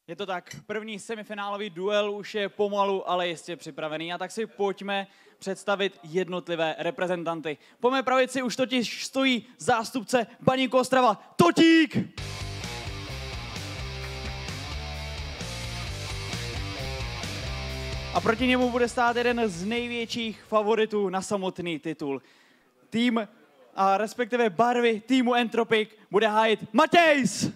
Je to tak, první semifinálový duel už je pomalu, ale jistě připravený. A tak si pojďme představit jednotlivé reprezentanty. Po mé pravici už totiž stojí zástupce Baníku Ostrava, Totík! A proti němu bude stát jeden z největších favoritů na samotný titul. Tým, a respektive barvy týmu Entropic bude hájit Matějs!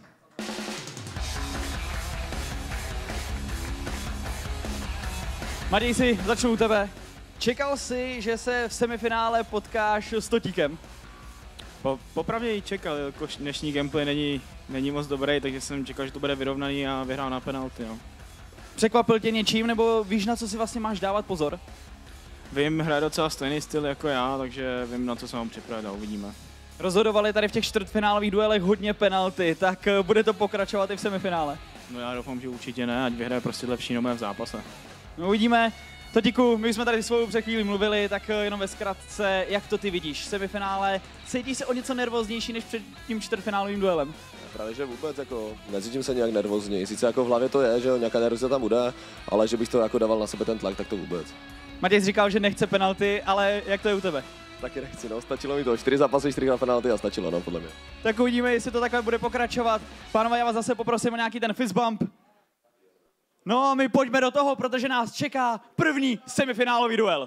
Matějsi, začnu u tebe. Čekal jsi, že se v semifinále potkáš s Totíkem? Popravdě ji čekal, jakož dnešní gameplay není moc dobrý, takže jsem čekal, že to bude vyrovnaný a vyhrál na penalty. No. Překvapil tě něčím, nebo víš, na co si vlastně máš dávat pozor? Vím, hraje docela stejný styl jako já, takže vím, na co se mám připravit a uvidíme. Rozhodovali tady v těch čtvrtfinálových duelech hodně penalty, tak bude to pokračovat i v semifinále? No já doufám, že určitě ne, ať vyhraje prostě lepší nomé v zápase. No uvidíme. Totíku, my jsme tady svou před chvíli mluvili, tak jenom ve zkratce, jak to ty vidíš? Semifinále, cítíš se o něco nervóznější než před tím čtvrtfinálovým duelem? Právě, že vůbec jako necítím se nějak nervózně. Sice jako v hlavě to je, že nějaká nervozita tam bude, ale že bych to jako dával na sebe ten tlak, tak to vůbec. Matěj říkal, že nechce penalty, ale jak to je u tebe? Taky nechci, no, stačilo mi to. 4 zápasy, 4 na penalty a stačilo, no, podle mě. Tak uvidíme, jestli to takhle bude pokračovat. Pánové, já vás zase poprosím o nějaký ten fist bump. No a my pojďme do toho, protože nás čeká první semifinálový duel.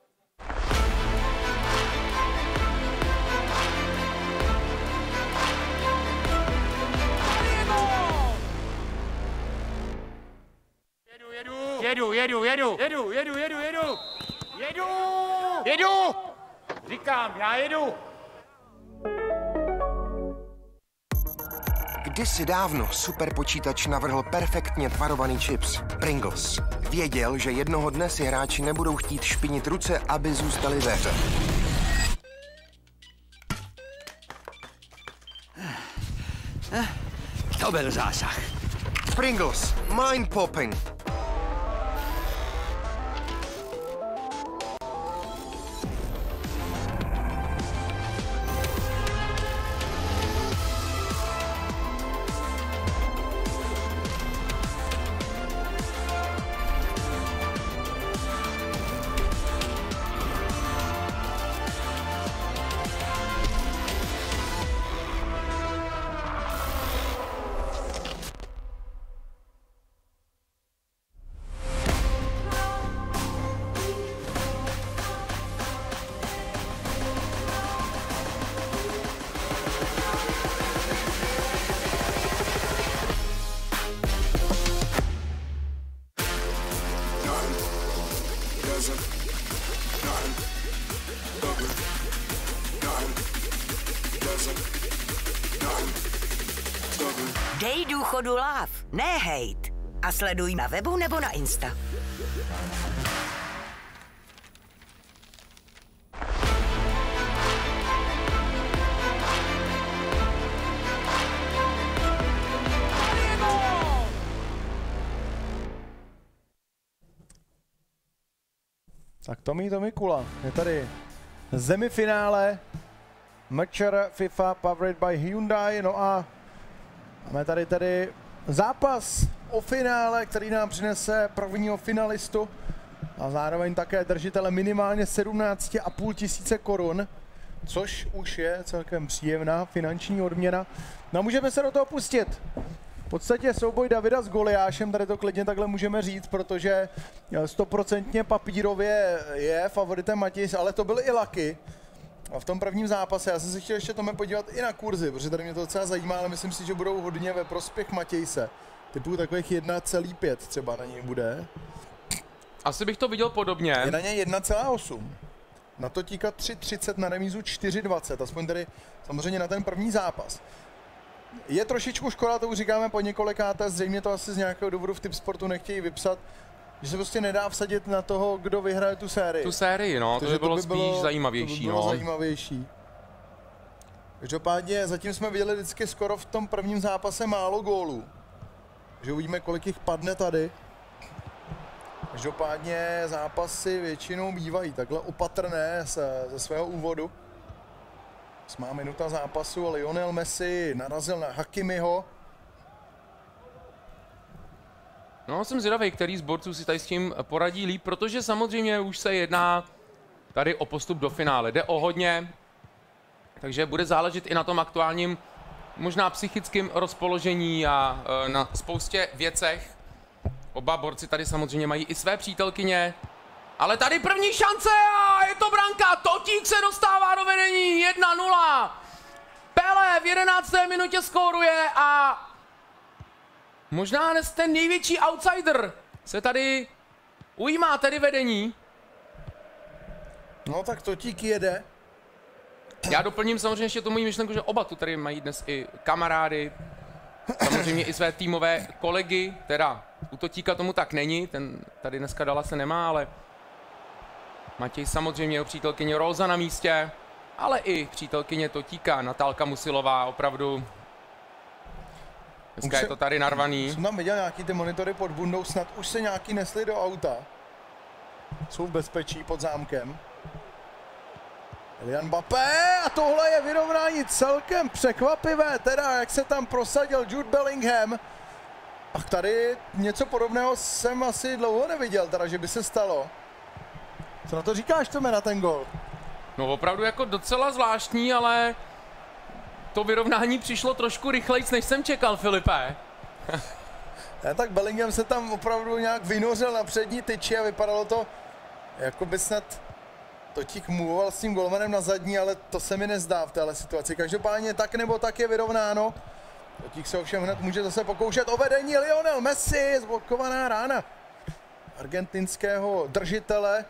Jedu! Říkám, já jedu! Kdysi dávno superpočítač navrhl perfektně tvarovaný chips Pringles. Věděl, že jednoho dne si hráči nebudou chtít špinit ruce, aby zůstali ve hře. To byl zásah. Pringles, mind popping. Dej důchodu love, ne hate. A sleduj na webu nebo na Insta. Tak Tommy Kula je tady semifinále Mature FIFA powered by Hyundai, no a máme tady tedy zápas o finále, který nám přinese prvního finalistu a zároveň také držitele minimálně 17,5 tisíce korun, což už je celkem příjemná finanční odměna. No a můžeme se do toho pustit. V podstatě souboj Davida s Goliášem, tady to klidně takhle můžeme říct, protože 100% papírově je favoritem Matějs, ale to byl i Lucky. A v tom prvním zápase, já jsem se chtěl ještě Tome podívat i na kurzy, protože tady mě to docela zajímá, ale myslím si, že budou hodně ve prospěch Matějse. Typu takových 1,5 třeba na něj bude. Asi bych to viděl podobně. Je na něj 1,8. Na Totíka 3,30, na remízu 4,20, aspoň tedy samozřejmě na ten první zápas. Je trošičku škoda, to už říkáme po několikáté, zřejmě to asi z nějakého důvodu v Tipsportu nechtějí vypsat, že se prostě nedá vsadit na toho, kdo vyhraje tu sérii. Tu sérii, no, to by bylo spíš zajímavější, to by bylo zajímavější. Každopádně zatím jsme viděli vždycky skoro v tom prvním zápase málo gólů. Takže uvidíme, kolik jich padne tady. Každopádně zápasy většinou bývají takhle opatrné ze svého úvodu. 8. minuta zápasu, Lionel Messi narazil na Hakimiho. No, jsem zvědavý, který z borců si tady s tím poradí líp, protože samozřejmě už se jedná tady o postup do finále. Jde o hodně, takže bude záležet i na tom aktuálním, možná psychickém rozpoložení a na spoustě věcech. Oba borci tady samozřejmě mají i své přítelkyně, ale tady první šance a je to branka. Totík se dostává do vedení 1-0. Pele v 11. minutě skóruje a možná dnes ten největší outsider se tady ujímá tedy vedení. No tak Totík jede. Já doplním samozřejmě ještě tu moji myšlenku, že oba tu tady mají dnes i kamarády, samozřejmě i své týmové kolegy, teda u Totíka tomu tak není, ten tady dneska Dala se nemá, ale Matěj samozřejmě, jeho přítelkyně Róza na místě, ale i přítelkyně Totíka, Natálka Musilová, opravdu dneska je to tady narvaný. Jsem tam viděl nějaký ty monitory pod bundou, snad už se nějaký nesli do auta. Jsou v bezpečí pod zámkem. Kylian Mbappé a tohle je vyrovnání celkem překvapivé, teda jak se tam prosadil Jude Bellingham. A tady něco podobného jsem asi dlouho neviděl, teda že by se stalo. Co na to říkáš, Tome, na ten gol? No opravdu jako docela zvláštní, ale to vyrovnání přišlo trošku rychlejc, než jsem čekal, Filipe. Tak Bellingham se tam opravdu nějak vynořil na přední tyči a vypadalo to, jako by snad Totík movoval s tím golmanem na zadní, ale to se mi nezdá v téhle situaci. Každopádně tak nebo tak je vyrovnáno. Totík se ovšem hned může zase pokoušet o vedení. Lionel Messi, zblokovaná rána argentinského držitele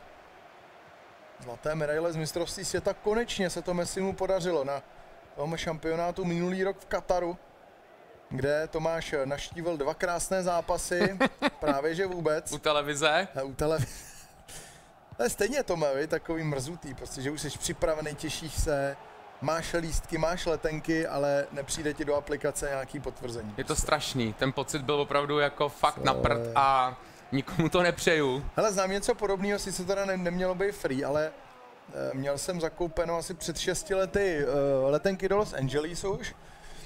zlaté medaile z mistrovství světa. Konečně se to Messimu podařilo na tom šampionátu minulý rok v Kataru, kde Tomáš navštívil 2 krásné zápasy, právě že vůbec. U televize. U televize. Ale stejně to má, takový mrzutý, prostě, že už jsi připravený, těšíš se, máš lístky, máš letenky, ale nepřijde ti do aplikace nějaký potvrzení. Je to strašný, ten pocit byl opravdu jako fakt na prd a nikomu to nepřeju. Hele, znám něco podobného, sice teda nemělo být free, ale měl jsem zakoupeno asi před 6 lety letenky do Los Angeles už.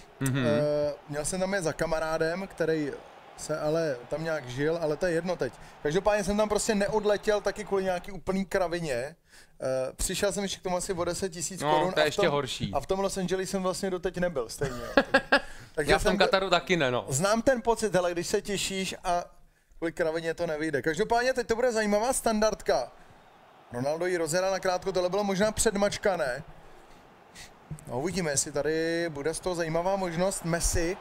Měl jsem tam je za kamarádem, který se ale tam nějak žil, ale to je jedno teď. Každopádně jsem tam prostě neodletěl taky kvůli nějaký úplný kravině. Přišel jsem ještě k tomu asi o 10 000 korun. To je ještě horší. A v tom Los Angeles jsem vlastně doteď nebyl stejně. Takže já v tom Kataru taky ne, no. Znám ten pocit, hele, když se těšíš a kvůli kravině to nevyjde. Každopádně teď to bude zajímavá standardka. Ronaldo ji rozhrál na krátko, tohle bylo možná předmačkané. No uvidíme, jestli tady bude z toho zajímavá možnost. Messi.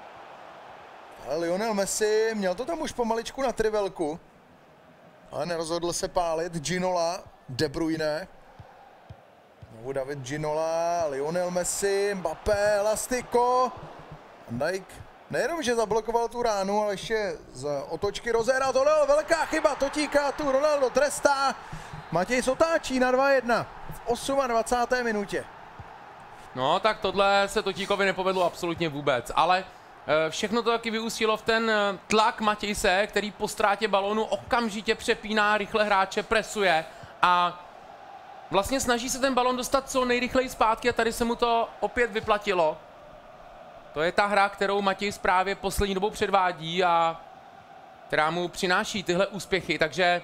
Ale Lionel Messi měl to tam už pomaličku na trivelku, ale nerozhodl se pálit. Ginola, De Bruyne. Znovu David Ginola, Lionel Messi, Mbappé, Elastico. Van Dijk nejenom, že zablokoval tu ránu, ale ještě z otočky rozehrál. Tohle je velká chyba, Totíka tu Ronaldo trestá. Matěj se otáčí na 2-1 v 28. minutě. No tak tohle se Totíkovi nepovedlo absolutně vůbec, ale všechno to taky vyústilo v ten tlak Matějse, který po ztrátě balónu okamžitě přepíná rychle hráče, presuje a vlastně snaží se ten balón dostat co nejrychleji zpátky a tady se mu to opět vyplatilo. To je ta hra, kterou Matějs právě poslední dobou předvádí a která mu přináší tyhle úspěchy, takže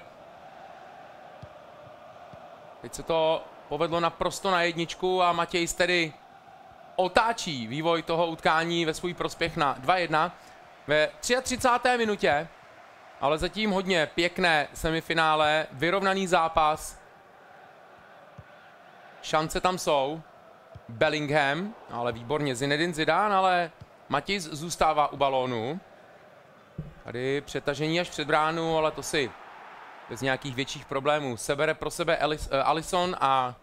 teď se to povedlo naprosto na jedničku a Matějs tedy otáčí vývoj toho utkání ve svůj prospěch na 2-1 ve 33. minutě, ale zatím hodně pěkné semifinále, vyrovnaný zápas, šance tam jsou, Bellingham, ale výborně Zinedine Zidane, ale Matějs zůstává u balónu, tady přetažení až před bránu, ale to si bez nějakých větších problémů sebere pro sebe Alisson a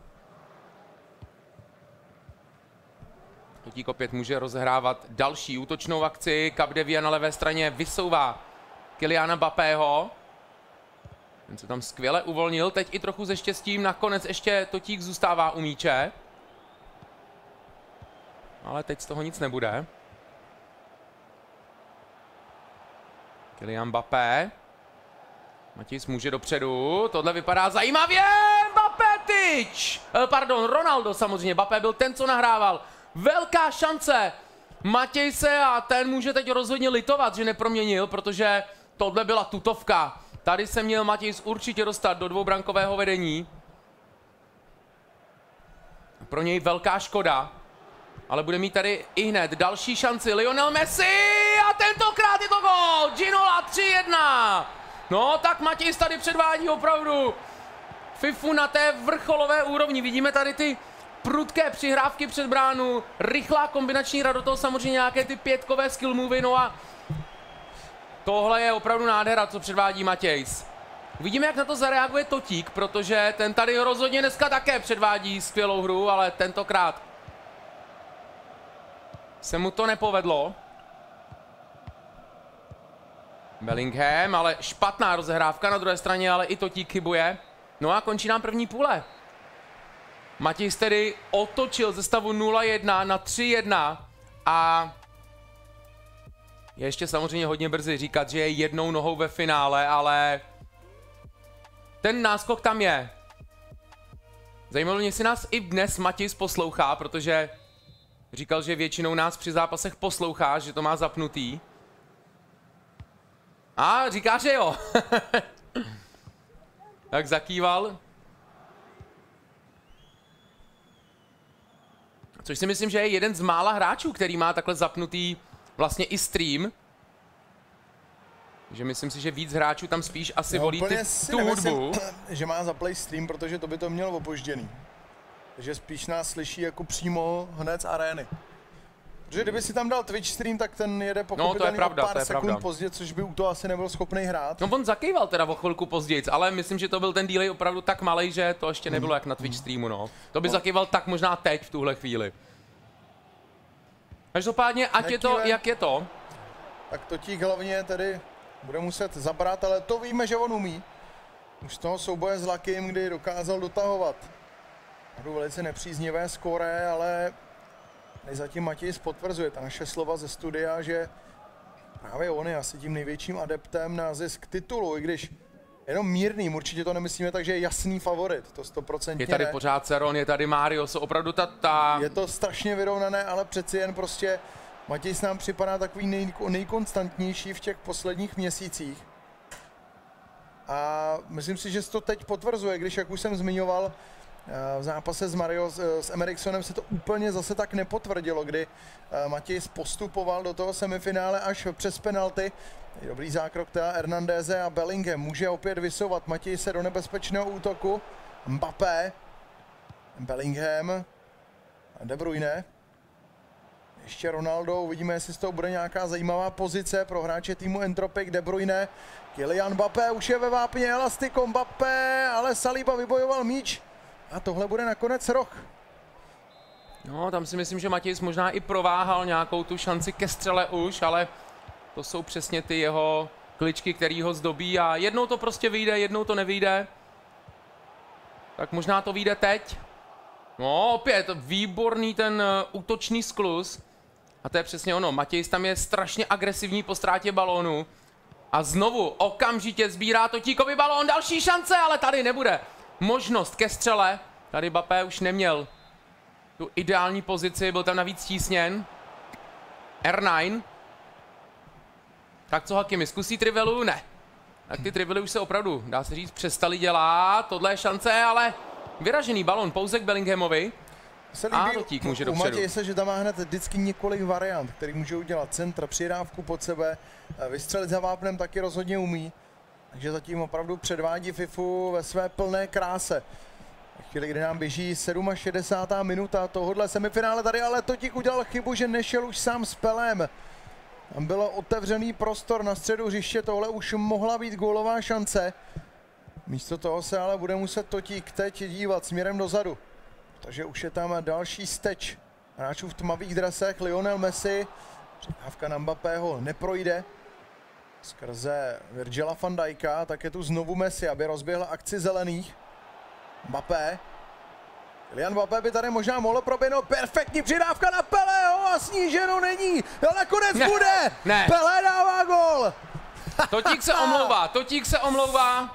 Totík opět může rozehrávat další útočnou akci. Capdevia na levé straně vysouvá Kyliana Mbappého. Ten se tam skvěle uvolnil, teď i trochu se štěstím, nakonec ještě Totík zůstává u míče. Ale teď z toho nic nebude. Kylian Mbappé. Matějs může dopředu, tohle vypadá zajímavě, Mbappé tyč! Pardon, Ronaldo samozřejmě, Mbappé byl ten, co nahrával. Velká šance Matějse a ten může teď rozhodně litovat, že neproměnil, protože tohle byla tutovka. Tady se měl Matějs určitě dostat do dvoubrankového vedení. Pro něj velká škoda. Ale bude mít tady i hned další šanci. Lionel Messi a tentokrát je to gól. Ginola 3-1. No tak Matějs tady předvádí opravdu Fifu na té vrcholové úrovni. Vidíme tady ty prudké přihrávky před bránu, rychlá kombinační hra, do toho samozřejmě nějaké ty pětkové skill movy, no a tohle je opravdu nádhera, co předvádí Matějs. Uvidíme, jak na to zareaguje Totík, protože ten tady rozhodně dneska také předvádí skvělou hru, ale tentokrát se mu to nepovedlo. Bellingham, ale špatná rozehrávka, na druhé straně ale i Totík chybuje. No a končí nám první půle. Matějs tedy otočil ze stavu 0-1 na 3-1 a je ještě samozřejmě hodně brzy říkat, že je jednou nohou ve finále, ale ten náskok tam je. Zajímalo mě, jestli nás i dnes Matějs poslouchá, protože říkal, že většinou nás při zápasech poslouchá, že to má zapnutý. A říká, že jo. Tak zakýval. Což si myslím, že je jeden z mála hráčů, který má takhle zapnutý vlastně i stream. Že myslím si, že víc hráčů tam spíš asi volí tu hudbu. Že má zaplay stream, protože to by to mělo opožděný. Takže spíš nás slyší jako přímo hned z arény. Protože kdyby si tam dal Twitch stream, tak ten jede pochopitelně o pár sekund pozdě, což by u toho asi nebyl schopný hrát. No on zakýval teda o chvilku později, ale myslím, že to byl ten delay opravdu tak malej, že to ještě nebylo jak na Twitch streamu, no. To by zakýval tak možná teď v tuhle chvíli. Každopádně, ať je to, jak je to. Tak Totík hlavně tedy bude muset zabrat, ale to víme, že on umí. Už z toho souboje s Lakim, kdy dokázal dotahovat. Budu velice nepříznivé skóre, ale zatím Matějs potvrzuje ta naše slova ze studia, že právě on je asi tím největším adeptem na zisk titulu, i když jenom mírným, určitě to nemyslíme tak, že je jasný favorit, to 100% je tady pořád Ceron, je tady Marius, opravdu ta... Je to strašně vyrovnané, ale přeci jen prostě Matějs nám připadá takový nejkonstantnější v těch posledních měsících. A myslím si, že se to teď potvrzuje, když, jak už jsem zmiňoval, v zápase s Emeriksonem se to úplně zase tak nepotvrdilo, kdy Matějs postupoval do toho semifinále až přes penalty. Dobrý zákrok teda Hernandéze a Bellingham může opět vysouvat Matějs se do nebezpečného útoku. Mbappé, Bellingham, De Bruyne, ještě Ronaldo, uvidíme, jestli z toho bude nějaká zajímavá pozice pro hráče týmu Entropic. De Bruyne, Kylian Mbappé už je ve vápně, elastiko Mbappé, ale Saliba vybojoval míč. A tohle bude nakonec roh. No, tam si myslím, že Matějs možná i prováhal nějakou tu šanci ke střele už, ale to jsou přesně ty jeho kličky, který ho zdobí a jednou to prostě vyjde, jednou to nevyjde. Tak možná to vyjde teď. No, opět výborný ten útočný skluz. A to je přesně ono, Matějs tam je strašně agresivní po ztrátě balónu. A znovu okamžitě sbírá Totíkovi balón, další šance, ale tady nebude možnost ke střele. Tady Mbappé už neměl tu ideální pozici, byl tam navíc tísněn. R9. Tak co Hakimi, zkusí trivelu? Ne. Tak ty trively už se opravdu, dá se říct, přestali dělat. Tohle je šance, ale vyražený balon pouze k Bellinghamovi. A Totík může dopředu. U Matěje se, že tam má hned vždycky několik variant, který může udělat centra, přihrávku pod sebe, vystřelit za vápnem taky rozhodně umí. Takže zatím opravdu předvádí Fifu ve své plné kráse. V chvíli, kdy nám běží 67. minuta tohohle semifinále tady, ale Totík udělal chybu, že nešel už sám s Pelem. Tam byl otevřený prostor na středu hřiště, tohle už mohla být gólová šance. Místo toho se ale bude muset Totík teď dívat směrem dozadu. Takže už je tam další steč hráčů v tmavých dresech, Lionel Messi. Přihrávka na Mbappého neprojde. Skrze Virgila van Dijka, tak je tu znovu Messi, aby rozběhl akci zelených. Mbappé. Kylian Mbappé by tady možná mohlo proběhnout, perfektní přidávka na Pelého a sníženo není, ale nakonec bude! Ne. Pelé dává gól! Totík se omlouvá.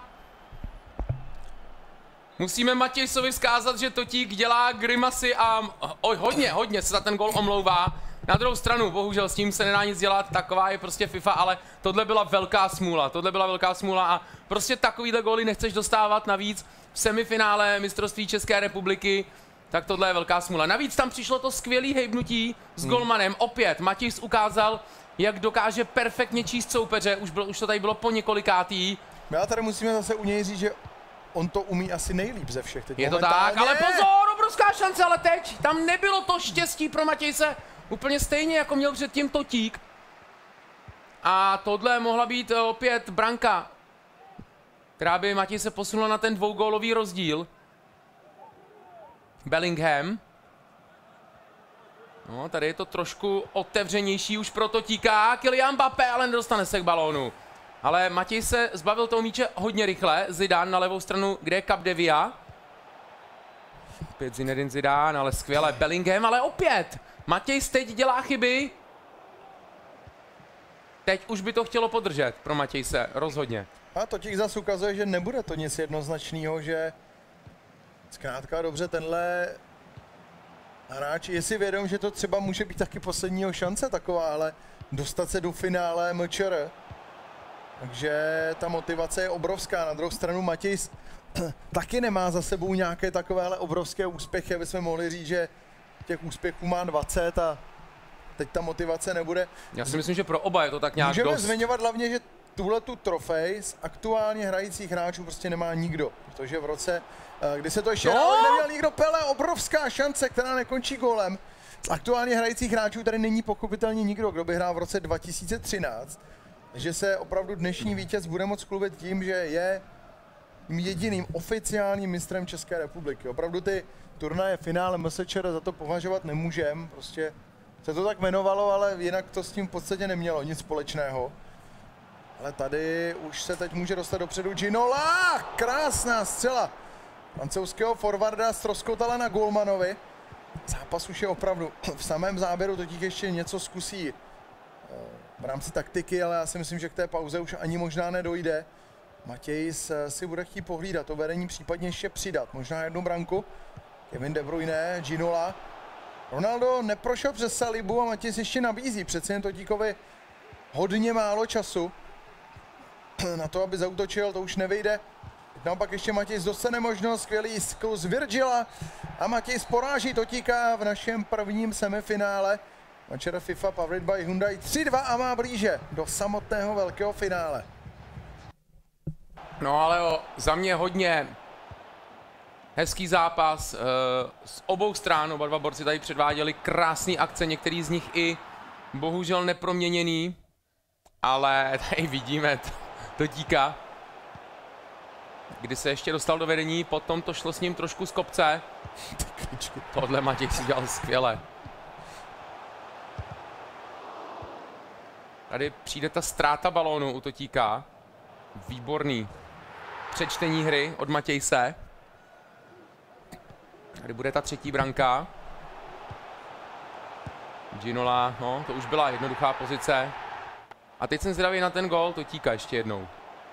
Musíme Matějsovi vzkázat, že Totík dělá grimasy a hodně se za ten gól omlouvá. Na druhou stranu, bohužel s tím se nedá nic dělat, taková je prostě FIFA, ale tohle byla velká smůla, a prostě takovýhle góly nechceš dostávat navíc v semifinále mistrovství České republiky, tak tohle je velká smůla. Navíc tam přišlo to skvělé hejbnutí s golmanem, opět Matějs ukázal, jak dokáže perfektně číst soupeře, už to tady bylo po několikátý. Já tady musíme zase u něj říct, že on to umí asi nejlíp ze všech. Teď je to tak, ale pozor, obrovská šance, ale teď tam nebylo to štěstí pro Matějse. Úplně stejně, jako měl předtím Totík. A tohle mohla být opět branka, která by Matějse posunula na ten dvougólový rozdíl. Bellingham. No, tady je to trošku otevřenější už pro Totíka. Kylian Mbappé, ale nedostane se k balónu. Ale Matěj se zbavil toho míče hodně rychle. Zidane na levou stranu, kde je Capdevia. Opět Zinedine Zidane, ale skvěle. Bellingham, ale opět. Matěj teď dělá chyby. Teď už by to chtělo podržet pro Matějse, rozhodně. A Totík zase ukazuje, že nebude to nic jednoznačného, že zkrátka dobře tenhle hráč je si vědom, že to třeba může být taky posledního šance taková, ale dostat se do finále MČR. Takže ta motivace je obrovská. Na druhou stranu Matějs taky nemá za sebou nějaké takovéhle obrovské úspěchy, aby jsme mohli říct, že těch úspěchů má 20 a teď ta motivace nebude. Já si myslím, že pro oba je to tak nějak můžeme dost. zmiňovat hlavně, že tuhletu trofej z aktuálně hrajících hráčů prostě nemá nikdo. Protože v roce, kdy se to ještě neměl nikdo, Pele, obrovská šance, která nekončí gólem. Z aktuálně hrajících hráčů tady není pochopitelně nikdo, kdo by hrál v roce 2013. Že se opravdu dnešní vítěz bude moct chlubit tím, že je jediným oficiálním mistrem České republiky. Opravdu ty turnaje finále MSČR za to považovat nemůžem. Prostě se to tak jmenovalo, ale jinak to s tím v podstatě nemělo nic společného. Ale tady už se teď může dostat dopředu Ginola. Krásná střela francouzského forwarda ztroskotala na golmanovi. Zápas už je opravdu v samém záběru, totiž ještě něco zkusí v rámci taktiky, ale já si myslím, že k té pauze už ani možná nedojde. Matějs si bude chtít pohlídat to vedení, případně ještě přidat. Možná jednu branku. Kevin De Bruyne, Ginola. Ronaldo neprošel přes Salibu a Matějs ještě nabízí. Přece jen Totíkovi hodně málo času na to, aby zaútočil, to už nevyjde. Naopak ještě Matějs dostane možnost, skvělý skluz Virgila a Matějs poráží Totíka v našem prvním semifinále. MČR FIFA powered by Hyundai 3-2 a má blíže do samotného velkého finále. No ale za mě hodně hezký zápas z obou stran. Oba dva borci tady předváděli krásné akce, některý z nich i bohužel neproměněný. Ale tady vidíme Totíka, kdy se ještě dostal do vedení, potom to šlo s ním trošku z kopce. Tohle Matěj si dělal skvěle. Tady přijde ta ztráta balónu u Totíka. Výborný přečtení hry od Matějse. Tady bude ta třetí branka. Ginola, no, to už byla jednoduchá pozice. A teď jsem zvědavý na ten gól Totíka ještě jednou.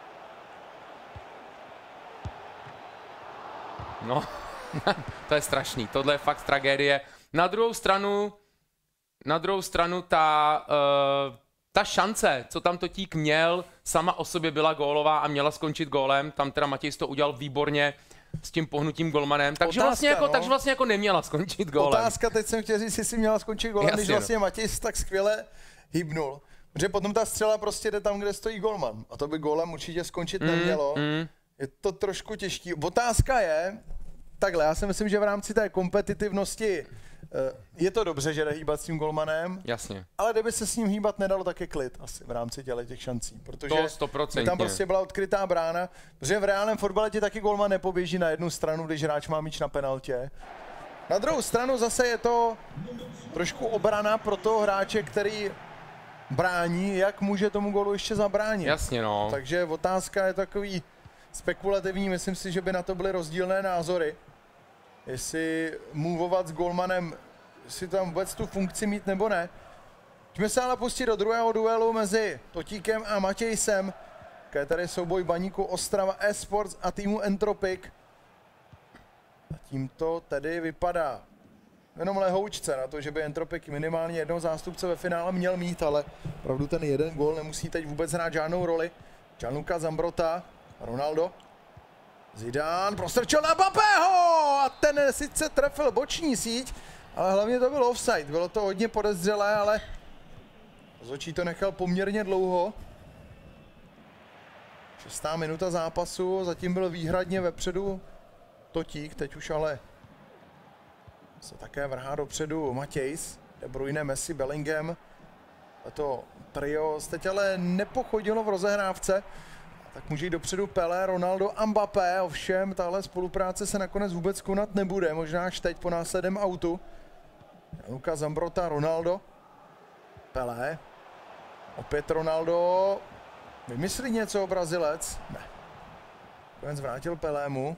No, to je strašný, tohle je fakt tragédie. Na druhou stranu ta šance, co tam Totík měl, sama o sobě byla gólová a měla skončit gólem. Tam teda Matějs to udělal výborně s tím pohnutím golmanem. Takže vlastně jako neměla skončit gólem. Otázka, teď jsem chtěl říct, jestli měla skončit gólem, když vlastně Matějs tak skvěle hýbnul. Protože potom ta střela prostě jde tam, kde stojí golman. A to by gólem určitě skončit nemělo. Je to trošku těžký. Otázka je, takhle, já si myslím, že v rámci té kompetitivnosti je to dobře, že jde hýbat s tím golmanem. Jasně. Ale kdyby se s ním hýbat nedalo, tak je klid asi v rámci těch šancí. Protože to 100%. Tam prostě byla odkrytá brána. Protože v reálném fotbale ti taky golman nepoběží na jednu stranu, když hráč má míč na penaltě. Na druhou stranu zase je to trošku obrana pro toho hráče, který brání, jak může tomu gólu ještě zabránit. Jasně, no. Takže otázka je takový spekulativní, myslím si, že by na to byly rozdílné názory. Jestli moveovat s golmanem, jestli tam vůbec tu funkci mít nebo ne. Pojďme se ale pustit do druhého duelu mezi Totíkem a Matějsem. Je tady souboj Baníku Ostrava Esports a týmu Entropic. A tím to tedy vypadá. jenom lehoučce na to, že by Entropik minimálně jednoho zástupce ve finále měl mít, ale opravdu ten jeden gól nemusí teď vůbec hrát žádnou roli. Gianluca Zambrotta, Ronaldo, Zidane prostrčil na Mbappého a ten sice trefil boční síť, ale hlavně to byl offside. Bylo to hodně podezřelé, ale z očí to nechal poměrně dlouho. 6. minuta zápasu, zatím byl výhradně vepředu Totík, teď už ale se také vrhá dopředu Matějs, De Bruyne, Messi, Bellingham. To trio teď ale nepochodilo v rozehrávce, tak může jít dopředu Pelé, Ronaldo a Mbappé, ovšem tahle spolupráce se nakonec vůbec konat nebude, možná až teď po následném autu. Gianluca Zambrotta, Ronaldo, Pelé, opět Ronaldo, vymyslí něco Brazilec? Ne. Konec vrátil Pelému.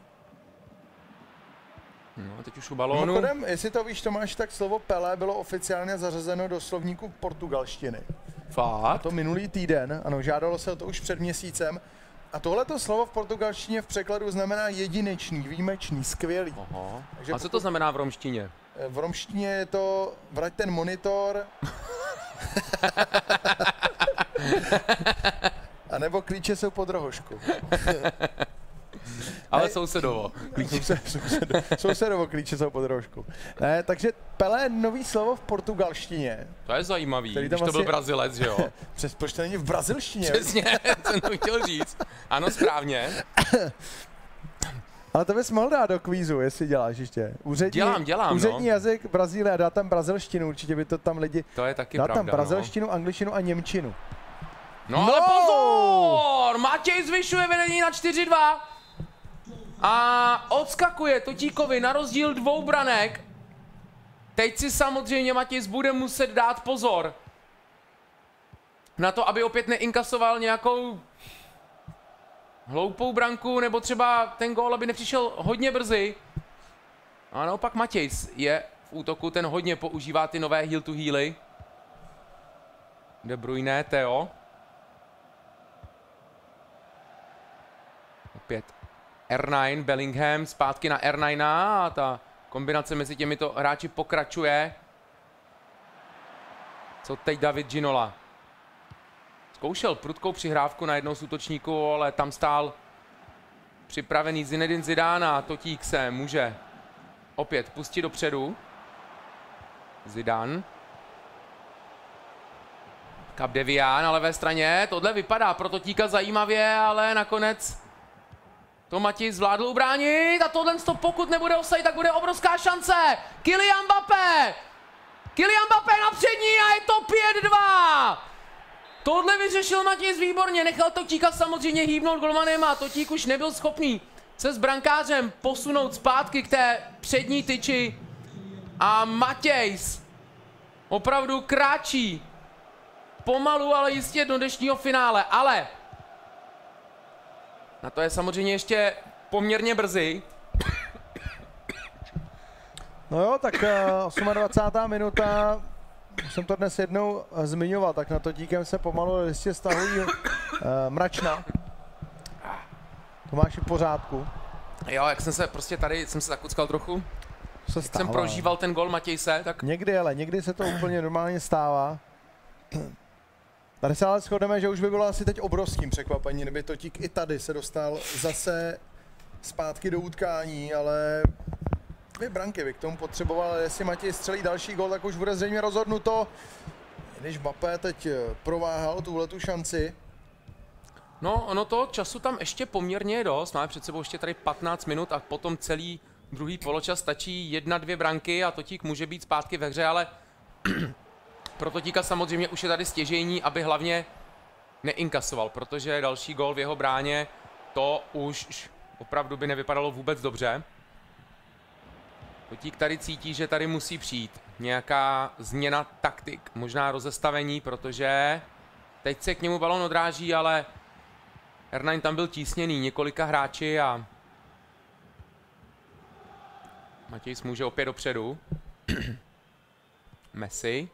No, teď už u balónu. Mimochodem, jestli to víš, Tomáš, tak slovo Pelé bylo oficiálně zařazeno do slovníku portugalštiny. Fakt? A to minulý týden, ano, žádalo se o to už před měsícem. A tohleto slovo v portugalštině v překladu znamená jedinečný, výjimečný, skvělý. Aha. Takže A co to znamená v romštině? V romštině je to vrať ten monitor. A nebo klíče jsou pod rohošku. Ale sousedovo. Sousedovo klíče jsou pod rohošku. Ne, takže Pelé nový slovo v portugalštině. To je zajímavý, když to vlastně byl Brazilec, že jo? Proč to není v brazilštině? Přesně, jsem to chtěl říct. Ano, správně. Ale to bys mohl dát do kvízu, jestli děláš ještě. Dělám, úřední jazyk Brazílie, dá tam brazilštinu, určitě by to tam lidi... To je taky dá pravda, tam brazilštinu, angličtinu a němčinu. No ale pozor! Matěj zvyšuje vedení na 4-2. A odskakuje Totíkovi na rozdíl 2 branek. Teď si samozřejmě Matěj bude muset dát pozor na to, aby opět neinkasoval nějakou hloupou branku, nebo třeba ten gól, aby nepřišel hodně brzy. A naopak Matějs je v útoku, ten hodně používá ty nové heel to heely. De Bruyne, Theo. Opět R9, Bellingham, zpátky na R9 a ta kombinace mezi těmito hráči pokračuje. Co teď David Ginola? Zkoušel prudkou přihrávku na jednoho z útočníků, ale tam stál připravený Zinedine Zidane a Totík se může opět pustit dopředu. Zidane. Capdevian na levé straně, tohle vypadá pro Totíka zajímavě, ale nakonec to Matěj zvládl ubránit a tohle pokud nebude offside, tak bude obrovská šance. Kylian Mbappé! Kylian Mbappé na přední a je to 5-2! Tohle vyřešil Matěj výborně, nechal Totíka samozřejmě hýbnout golmanem a Totík už nebyl schopný se s brankářem posunout zpátky k té přední tyči. A Matějs opravdu kráčí pomalu, ale jistě do dnešního finále, ale na to je samozřejmě ještě poměrně brzy. No jo, tak 28. minuta, jsem to dnes jednou zmiňoval, tak na Totíkem se pomalu jistě stahují mračna. Tomáš, v pořádku. Jo, jak jsem se prostě tady, jsem se zakuckal trochu. Jsem prožíval ten gol Matějse, tak... Někdy se to úplně normálně stává. Tady se ale shodneme, že už by bylo asi teď obrovským překvapením, kdyby Totík i tady se dostal zase zpátky do utkání, ale 2 branky by k tomu potřeboval, jestli Matěj střelí další gol, tak už bude zřejmě rozhodnuto. Když Mbappé teď prováhal tuhletu šanci. No, ono to času tam ještě poměrně je dost, máme před sebou ještě tady 15 minut a potom celý druhý poločas stačí 1-2 branky a Totík může být zpátky ve hře, ale pro Totíka samozřejmě už je tady stěžejní, aby hlavně neinkasoval, protože další gól v jeho bráně, to už opravdu by nevypadalo vůbec dobře. Totík tady cítí, že tady musí přijít nějaká změna taktik, možná rozestavení, protože teď se k němu balón odráží, ale R9 tam byl tísněný několika hráči a Matějs může opět dopředu. Messi.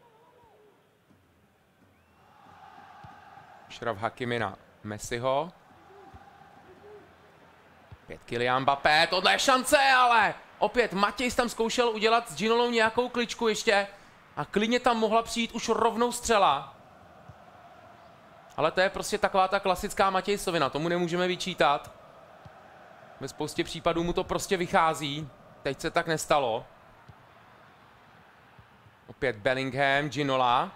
Šraf Hakimi na Messiho. 5 Kylian Mbappé, tohle je šance, ale Opět Matějs tam zkoušel udělat s Ginolou nějakou kličku ještě a klidně tam mohla přijít už rovnou střela. Ale to je prostě taková ta klasická Matějsovina, tomu nemůžeme vyčítat. Ve spoustě případů mu to prostě vychází. Teď se tak nestalo. Opět Bellingham, Ginola.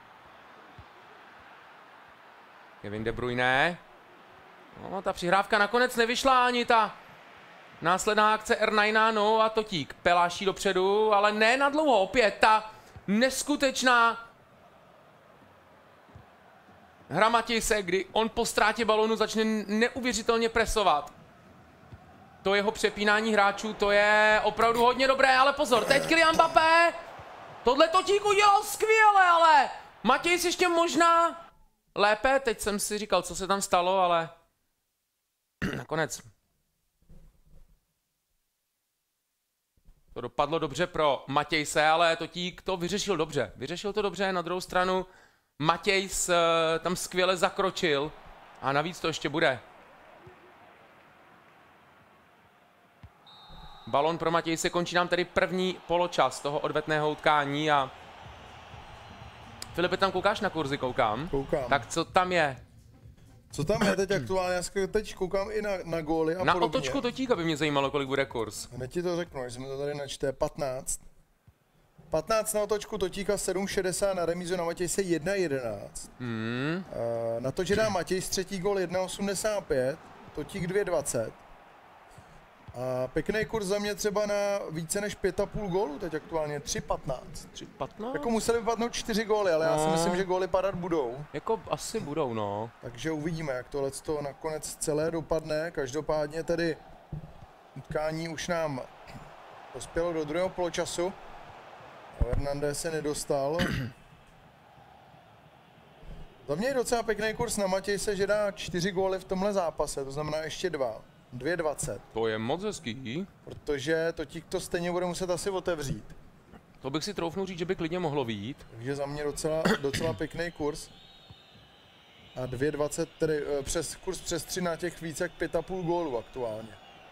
Kevin De Bruyne. No, ta přihrávka nakonec nevyšla ani ta následná akce R9, no a Totík peláší dopředu, ale ne na dlouho. Opět ta neskutečná hra Matějse, kdy on po ztrátě balonu začne neuvěřitelně presovat. To jeho přepínání hráčů, to je opravdu hodně dobré, ale pozor, teď Kylian Mbappé. Tohle Totík udělal skvěle, ale Matějs ještě možná lépe. Teď jsem si říkal, co se tam stalo, ale nakonec to dopadlo dobře pro Matějse, ale Totík to vyřešil dobře. Vyřešil to dobře, na druhou stranu Matějs tam skvěle zakročil a navíc to ještě bude. Balon pro Matějse, končí nám tedy první poločas toho odvetného utkání a Filipe, tam koukáš na kurzy, koukám. Tak co tam je? Co tam je teď aktuálně? Já teď koukám i na góly a na podobně. otočku Totíka by mě zajímalo, kolik bude kurz. Hned ti to řeknu, že jsme to tady načte 15. 15 na otočku Totíka, 7,60 na remízu, na Matějse 1,11. Na to, že dá Matějs třetí gól 1,85, Totík 2,20. A pěkný kurz za mě třeba na více než 5,5 gólů, teď aktuálně 3,15. 3,15? Jako museli vypadnout 4 góly, ale já si myslím, že góly padat budou. Jako asi budou, no. Takže uvidíme, jak tohle nakonec celé dopadne. Každopádně tedy utkání už nám dospělo do druhého poločasu. Hernandez se nedostal. Za mě je docela pěkný kurz na Matějse, že dá 4 góly v tomhle zápase, to znamená ještě 2. 2,20. To je moc hezký. Protože Totík to stejně bude muset asi otevřít. To bych si troufnul říct, že by klidně mohlo vyjít. Takže za mě docela pěkný kurz. A 2,20, tedy kurz přes 3 na těch více jak 5,5 gólů aktuálně.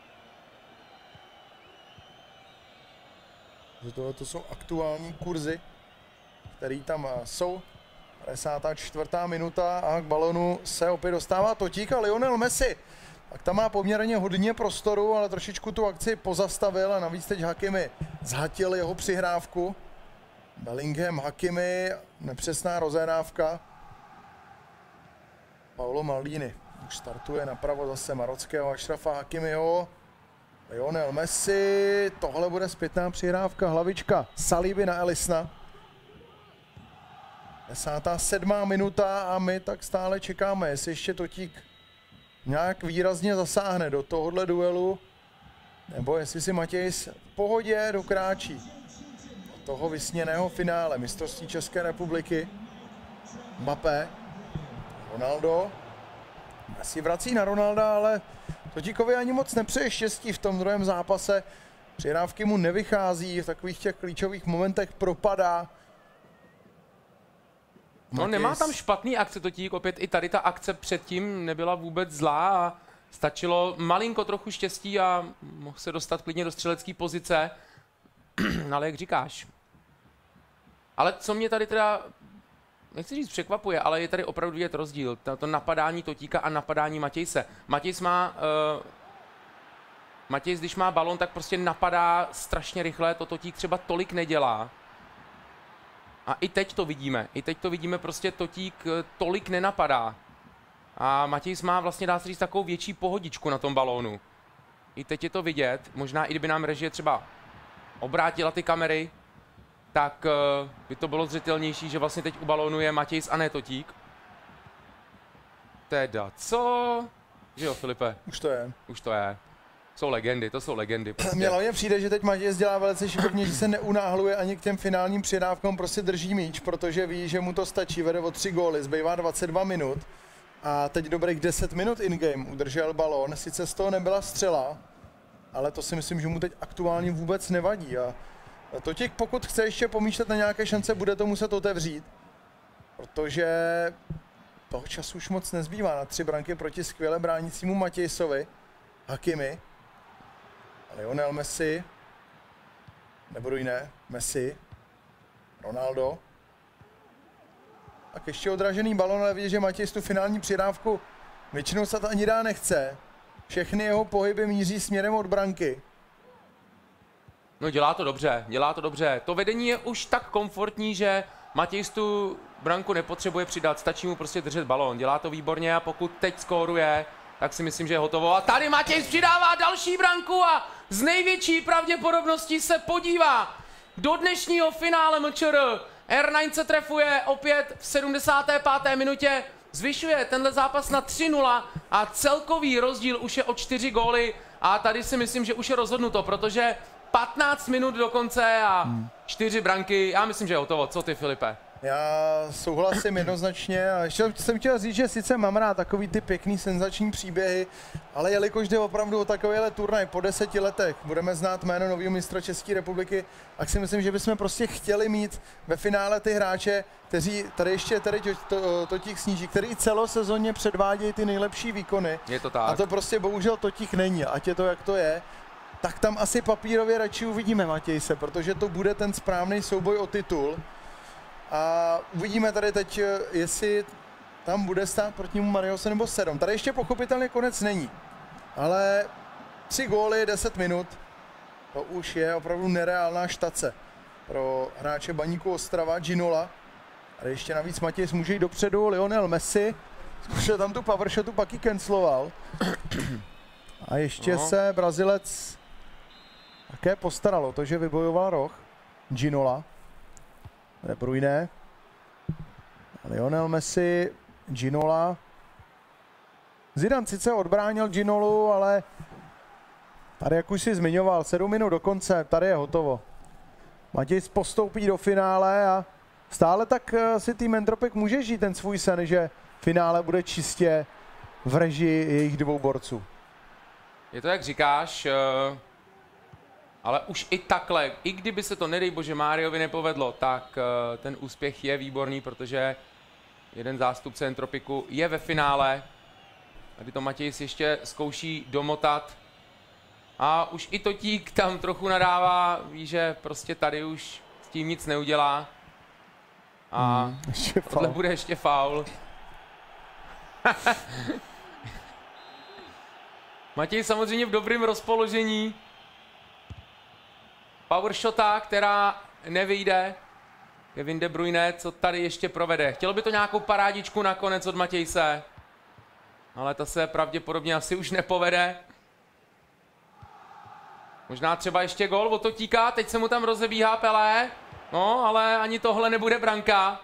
To jsou aktuální kurzy, které tam jsou. 54. minuta a k balonu se opět dostává Totík a Lionel Messi. Tak tam má poměrně hodně prostoru, ale trošičku tu akci pozastavil a navíc teď Hakimi zhatil jeho přihrávku. Bellingham, Hakimi, nepřesná rozehrávka. Paolo Maldini už startuje napravo zase marockého Ašrafa Hakimiho. Lionel Messi, tohle bude zpětná přihrávka, hlavička Saliby na Elisna. 57. minuta a my tak stále čekáme, jestli ještě Totík nějak výrazně zasáhne do tohohle duelu, nebo jestli si Matějs v pohodě dokráčí do toho vysněného finále mistrovství České republiky. Mbappé, Ronaldo, Messi vrací na Ronalda, ale Totíkovi ani moc nepřeje štěstí v tom druhém zápase. Přihrávky mu nevychází, v takových těch klíčových momentech propadá. No nemá tam špatný akce Totík, opět i tady ta akce předtím nebyla vůbec zlá a stačilo malinko trochu štěstí a mohl se dostat klidně do střelecké pozice, ale jak říkáš. Ale co mě tady teda, nechci říct překvapuje, ale je tady opravdu vidět rozdíl, to napadání Totíka a napadání Matějse. Matějs, když má balon, tak prostě napadá strašně rychle, to Totík třeba tolik nedělá. A i teď to vidíme, prostě Totík tolik nenapadá. A Matějs má vlastně, dá se říct, takovou větší pohodičku na tom balónu. I teď je to vidět, možná i kdyby nám režie třeba obrátila ty kamery, tak by to bylo zřetelnější, že vlastně teď u balónu je Matějs a ne Totík. Teda, co? Že jo, Filipe? Už to je. To jsou legendy. Prostě. Mně hlavně přijde, že teď Matějs dělá velice šikovně, že se neunáhluje ani k těm finálním přihrávkám, prostě drží míč, protože ví, že mu to stačí, vede o 3 góly, zbývá 22 minut a teď dobrých 10 minut in-game udržel balón, sice z toho nebyla střela, ale to si myslím, že mu teď aktuálně vůbec nevadí a Totík, pokud chce ještě pomýšlet na nějaké šance, bude to muset otevřít, protože toho času už moc nezbývá na 3 branky proti skvěle bránícímu Matějsovi, Hakimi, Lionel Messi, Nebo jiné, Messi, Ronaldo. Tak ještě odražený balon, ale vidíš, že Matějs tu finální přidávku většinou se to ani dá nechce. Všechny jeho pohyby míří směrem od branky. No dělá to dobře, dělá to dobře. To vedení je už tak komfortní, že Matějs tu branku nepotřebuje přidat, stačí mu prostě držet balón. Dělá to výborně a pokud teď skóruje, tak si myslím, že je hotovo. A tady Matějs přidává další branku a z největší pravděpodobností se podívá do dnešního finále MČR. R9 se trefuje opět v 75. minutě, zvyšuje tenhle zápas na 3-0 a celkový rozdíl už je o 4 góly a tady si myslím, že už je rozhodnuto, protože 15 minut do konce a 4 branky, já myslím, že je hotovo. Co ty, Filipe? Já souhlasím jednoznačně a ještě jsem chtěl říct, že sice mám rád takový ty pěkný senzační příběhy, ale jelikož jde opravdu o takovýhle turnaj po 10 letech, budeme znát jméno nového mistra České republiky, tak si myslím, že bychom prostě chtěli mít ve finále ty hráče, kteří tady ještě Totík sníží, který celosezónně předvádějí ty nejlepší výkony. Je to tak. A to prostě bohužel Totík není, ať je to jak to je. Tak tam asi papírově radši uvidíme Matějse, protože to bude ten správný souboj o titul. A uvidíme tady teď, jestli tam bude stát proti němu Mariose nebo Sedom. Tady ještě pochopitelně konec není. Ale 3 góly, 10 minut, to už je opravdu nereálná štace pro hráče Baníku Ostrava, Ginola. A ještě navíc Matějs může jít dopředu, Lionel Messi. Zkušel tam tu powershotu, pak ji canceloval. A ještě se Brazilec také postaral o to, že vybojoval roh Ginola. De Bruyne, Lionel Messi, Ginola. Zidane sice odbránil Ginolu, ale tady, jak už si zmiňoval, 7 minut do konce, tady je hotovo. Matějs postoupí do finále a stále tak si tým Entropik může žít ten svůj sen, že finále bude čistě v režii jejich dvou borců. Je to, jak říkáš, ale už i takhle, i kdyby se to, nedej bože, Máriovi nepovedlo, tak ten úspěch je výborný, protože jeden zástupce Entropiku je ve finále. Tady to Matějs ještě zkouší domotat. A už i Totík tam trochu nadává, ví, že prostě tady už s tím nic neudělá. A tohle bude ještě faul. Matěj samozřejmě v dobrém rozpoložení. Powershota, která nevyjde. Kevin De Bruyne, co tady ještě provede. Chtělo by to nějakou parádičku nakonec od Matějse. Ale ta se pravděpodobně asi už nepovede. Možná třeba ještě gól od Totíka, teď se mu tam rozebíhá Pelé. No, ale ani tohle nebude branka.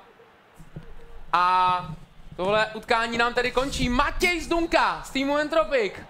A tohle utkání nám tady končí. Matěj Zdunka z týmu Entropik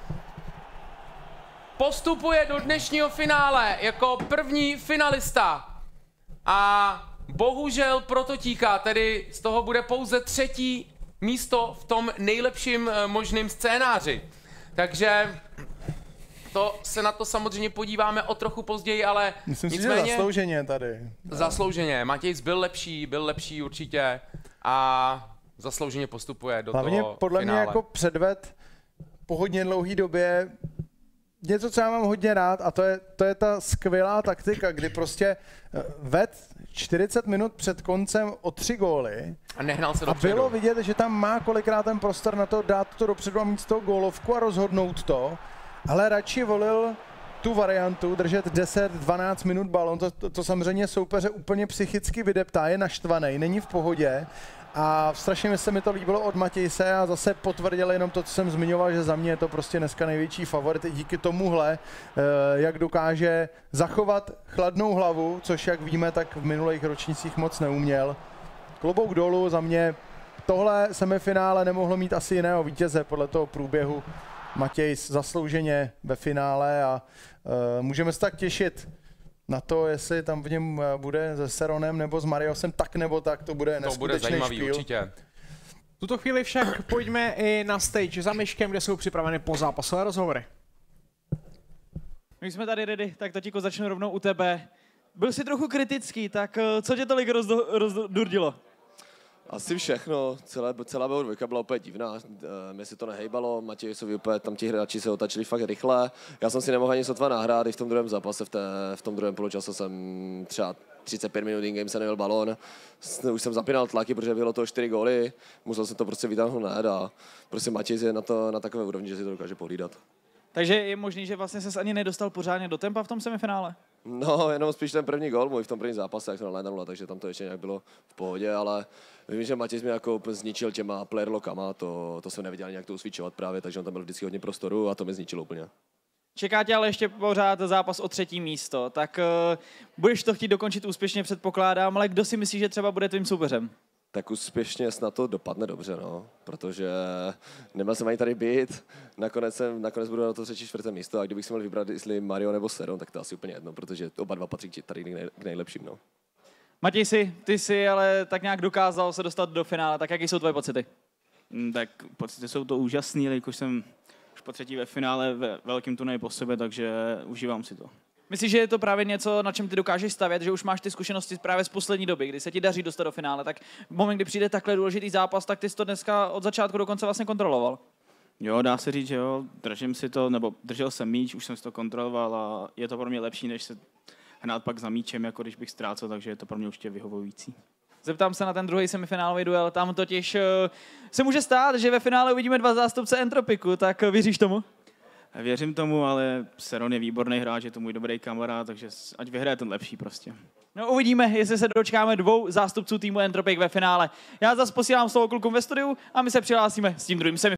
postupuje do dnešního finále jako první finalista. A bohužel pro Totíka, tedy z toho bude pouze 3. místo v tom nejlepším možným scénáři. Takže to se na to samozřejmě podíváme o trochu později, ale myslím si, nicméně, že zaslouženě tady. Zaslouženě. Matějs byl lepší určitě a zaslouženě postupuje do hlavně toho podle finále. mě jako předved po hodně dlouhé době něco, co já mám hodně rád, a to je ta skvělá taktika, kdy prostě ved 40 minut před koncem o 3 góly a nehnal se a dopředu. bylo vidět, že tam má kolikrát ten prostor na to dát to dopředu a mít z toho gólovku a rozhodnout to, ale radši volil tu variantu držet 10-12 minut balon, to samozřejmě soupeře úplně psychicky vydeptá, je naštvaný, není v pohodě. A strašně se mi to líbilo od Matějse a zase potvrdil jenom to, co jsem zmiňoval, že za mě je to prostě dneska největší favorit. Díky tomuhle, jak dokáže zachovat chladnou hlavu, což jak víme, tak v minulých ročnících moc neuměl. Klobouk dolů, za mě tohle semifinále nemohlo mít asi jiného vítěze podle toho průběhu. Matějs zaslouženě ve finále a můžeme se tak těšit na to, jestli tam v něm bude se Seronem nebo s Mariosem, tak nebo tak, to bude neskutečný špíl. To bude zajímavý určitě. V tuto chvíli však pojďme i na stage za Myškem, kde jsou připraveny pozápasové rozhovory. My jsme tady ready, tak Tatíko, začnu rovnou u tebe. Byl jsi trochu kritický, tak co tě tolik rozdurdilo? Asi všechno, celá dvojka byla úplně divná, mě si to nehejbalo, Matějsovi úplně tam ti hráči se otačili fakt rychle, já jsem si nemohl ani sotva nahrát, i v tom druhém zápase, v tom druhém poločasu jsem třeba 35 minut in-game se nevěl balón, už jsem zapínal tlaky, protože bylo to 4 góly, musel jsem to prostě vytáhnout hned a prostě Matěj je na takové úrovni, že si to dokáže pohlídat. Takže je možný, že vlastně ses ani nedostal pořádně do tempa v tom semifinále? No, jenom spíš ten první gól můj v tom prvním zápase, jak to na 1-0, takže tam to ještě nějak bylo v pohodě, ale vím, že Matěj mě jako zničil těma player lockama, to jsem neviděl nějak to usvíčovat právě, takže on tam byl vždycky hodně prostoru a to mě zničilo úplně. Čeká tě ale ještě pořád zápas o 3. místo, tak budeš to chtít dokončit úspěšně, předpokládám, ale kdo si myslí, že třeba bude tvým soupeřem? Tak úspěšně snad to dopadne dobře, no, protože neměl jsem ani tady být, nakonec budu na to 3. 4. místo a kdybych si měl vybrat, jestli Mario nebo Seron, tak to asi úplně jedno, protože oba dva patří tady k nejlepším, no. Matěj, ty jsi ale tak nějak dokázal se dostat do finále, tak jaký jsou tvoje pocity? Tak pocity jsou to úžasný, jelikož jsem už po 3. ve finále ve velkém turnaji po sebe, takže užívám si to. Myslíš, že je to právě něco, na čem ty dokážeš stavět, že už máš ty zkušenosti právě z poslední doby, kdy se ti daří dostat do finále, tak v moment, kdy přijde takhle důležitý zápas, tak ty jsi to dneska od začátku do konce vlastně kontroloval? Jo, dá se říct, že jo, držím si to, nebo držel jsem míč, už jsem si to kontroloval a je to pro mě lepší, než se hnát pak za míčem, jako když bych ztrácel, takže je to pro mě určitě vyhovující. Zeptám se na ten druhý semifinálový duel, tam totiž se může stát, že ve finále uvidíme 2 zástupce Entropiku, tak věříš tomu? Věřím tomu, ale Seron je výborný hráč, je to můj dobrý kamarád, takže ať vyhraje ten lepší prostě. No uvidíme, jestli se dočkáme 2 zástupců týmu Entropik ve finále. Já zase posílám slovo klukům ve studiu a my se přihlásíme s tím druhým semifinálem.